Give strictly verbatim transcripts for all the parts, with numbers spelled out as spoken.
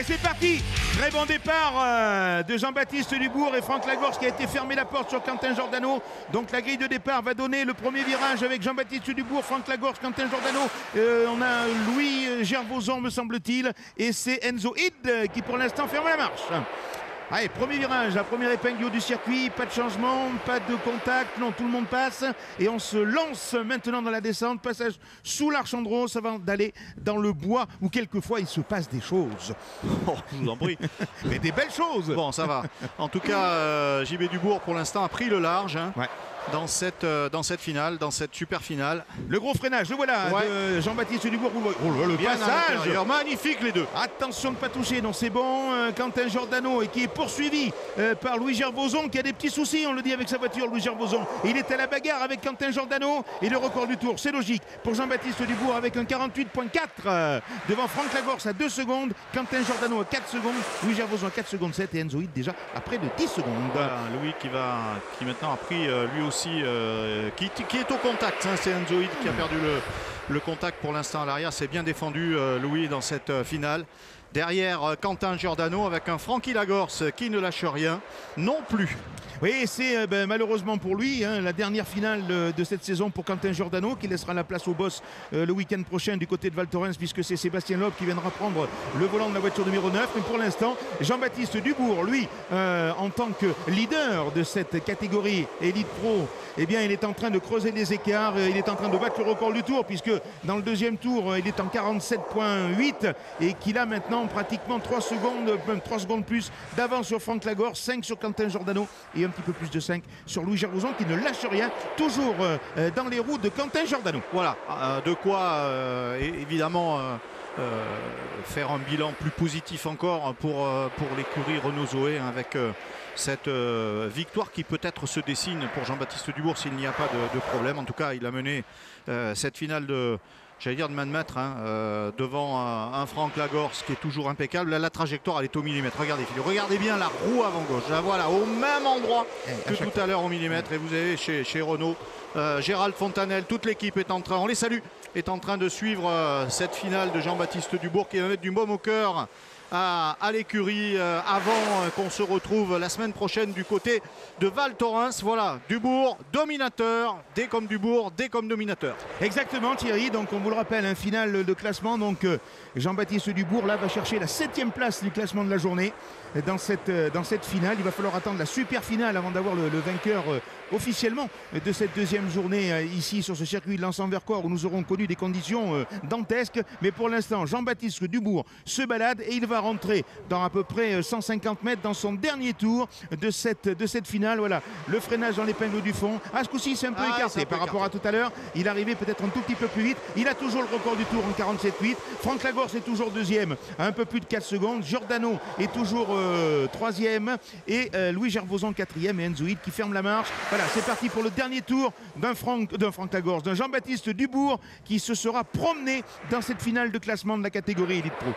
Et c'est parti. Très bon départ euh, de Jean-Baptiste Dubourg et Franck Lagorce qui a été fermé la porte sur Quentin Giordano. Donc la grille de départ va donner le premier virage avec Jean-Baptiste Dubourg, Franck Lagorce, Quentin Giordano. Euh, on a Louis Gervoson me semble-t-il. Et c'est Enzo Id qui pour l'instant ferme la marche. Allez, premier virage, la première épingle du haut du circuit, pas de changement, pas de contact, non, tout le monde passe et on se lance maintenant dans la descente, passage sous l'Archandros avant d'aller dans le bois où quelquefois il se passe des choses. Oh, je vous en prie. Mais des belles choses. Bon, ça va. En tout cas, euh, J B Dubourg pour l'instant a pris le large. Hein. Ouais. Dans cette, euh, dans cette finale, dans cette super finale. Le gros freinage, le voilà, ouais. de Jean-Baptiste Dubourg. Oh, le Bien passage magnifique les deux. Attention de ne pas toucher, non c'est bon. Euh, Quentin Giordano et qui est poursuivi euh, par Louis Gervoson qui a des petits soucis, on le dit avec sa voiture, Louis Gervoson. Il est à la bagarre avec Quentin Giordano et le record du tour, c'est logique. Pour Jean-Baptiste Dubourg avec un quarante-huit virgule quatre euh, devant Franck Lagorce à deux secondes, Quentin Giordano à quatre secondes, Louis Gervoson à quatre secondes sept et Enzo Id déjà à près de dix secondes. Voilà, Louis qui, va, qui maintenant a pris euh, lui aussi... Euh, Qui, qui est au contact, hein, c'est Enzo Id qui a perdu le, le contact pour l'instant à l'arrière. C'est bien défendu euh, Louis dans cette euh, finale. Derrière euh, Quentin Giordano avec un Francky Lagorce qui ne lâche rien non plus. Oui, c'est euh, ben, malheureusement pour lui hein, la dernière finale euh, de cette saison pour Quentin Giordano qui laissera la place au boss euh, le week-end prochain du côté de Val Thorens puisque c'est Sébastien Loeb qui viendra prendre le volant de la voiture numéro neuf. Mais pour l'instant, Jean-Baptiste Dubourg, lui, euh, en tant que leader de cette catégorie Elite Pro, eh bien, il est en train de creuser les écarts. Il est en train de battre le record du tour puisque dans le deuxième tour, il est en quarante-sept virgule huit et qu'il a maintenant pratiquement trois secondes, même trois secondes plus d'avance sur Franck Lagorce, cinq sur Quentin Giordano et un petit peu plus de cinq sur Louis Gervoson qui ne lâche rien, toujours euh, dans les roues de Quentin Giordano. Voilà, euh, de quoi euh, évidemment euh, euh, faire un bilan plus positif encore pour, euh, pour l'écurie Renault Zoé hein, avec euh, cette euh, victoire qui peut-être se dessine pour Jean-Baptiste Dubourg s'il n'y a pas de, de problème. En tout cas, il a mené euh, cette finale de... J'allais dire de main de maître, hein, euh, devant un, un Franck Lagorce qui est toujours impeccable. Là, la trajectoire, elle est au millimètre. Regardez, Philippe, regardez bien la roue avant gauche. La voilà, au même endroit que tout à l'heure au millimètre. Et vous avez chez, chez Renault, euh, Gérald Fontanel, toute l'équipe est en train, on les salue, est en train de suivre euh, cette finale de Jean-Baptiste Dubourg qui va mettre du baume au cœur à, à l'écurie euh, avant euh, qu'on se retrouve la semaine prochaine du côté de Val Thorens. Voilà, Dubourg, dominateur, D comme Dubourg, D comme dominateur. Exactement Thierry, donc on vous le rappelle, un final de classement. Donc euh, Jean-Baptiste Dubourg là va chercher la septième place du classement de la journée. Dans cette, euh, dans cette finale, il va falloir attendre la super finale avant d'avoir le, le vainqueur euh, officiellement de cette deuxième journée euh, ici sur ce circuit de Lens-en-Vercors où nous aurons connu des conditions euh, dantesques. Mais pour l'instant, Jean-Baptiste Dubourg se balade et il va rentrer dans à peu près cent cinquante mètres dans son dernier tour de cette, de cette finale. Voilà, le freinage dans l'épingle du fond. À ce coup-ci, c'est un peu ah, écarté un peu par écarté. rapport à tout à l'heure. Il arrivait peut-être un tout petit peu plus vite. Il a toujours le record du tour en quarante-sept huit. Franck Lagorce est toujours deuxième à un peu plus de quatre secondes. Giordano est toujours euh, troisième et euh, Louis Gervoson quatrième et Enzo Id qui ferme la marche. Voilà, c'est parti pour le dernier tour d'un Franck, d'un Franck Lagorce, d'un Jean-Baptiste Dubourg qui se sera promené dans cette finale de classement de la catégorie Elite Pro.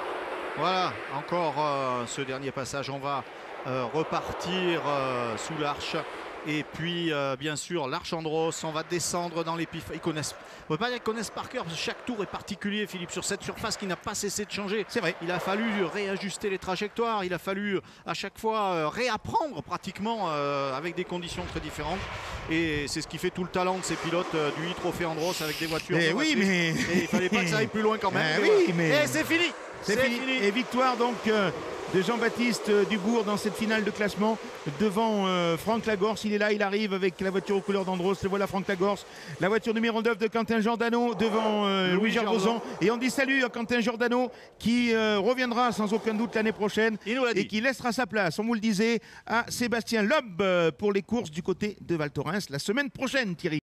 Voilà, encore euh, ce dernier passage. On va euh, repartir euh, sous l'arche. Et puis, euh, bien sûr, l'Archandros. On va descendre dans l'épif. Ils connaissent, on ne peut pas dire qu'ils connaissent par cœur, parce que chaque tour est particulier, Philippe, sur cette surface qui n'a pas cessé de changer. C'est vrai. Il a fallu réajuster les trajectoires. Il a fallu à chaque fois euh, réapprendre pratiquement euh, avec des conditions très différentes. Et c'est ce qui fait tout le talent de ces pilotes euh, du e-Trophée Andros avec des voitures. Et oui, mais... Et il ne fallait pas que ça aille plus loin quand même. Eh oui, mais... Et c'est fini. C'est fini. fini. Et victoire donc euh, de Jean-Baptiste Dubourg dans cette finale de classement devant euh, Franck Lagorce. Il est là, il arrive avec la voiture aux couleurs d'Andros. Le voilà Franck Lagorce. La voiture numéro neuf de Quentin Giordano devant euh, Louis, Louis Gervoson. Et on dit salut à Quentin Giordano qui euh, reviendra sans aucun doute l'année prochaine et qui laissera sa place, on vous le disait, à Sébastien Loeb pour les courses du côté de Val Thorens la semaine prochaine, Thierry.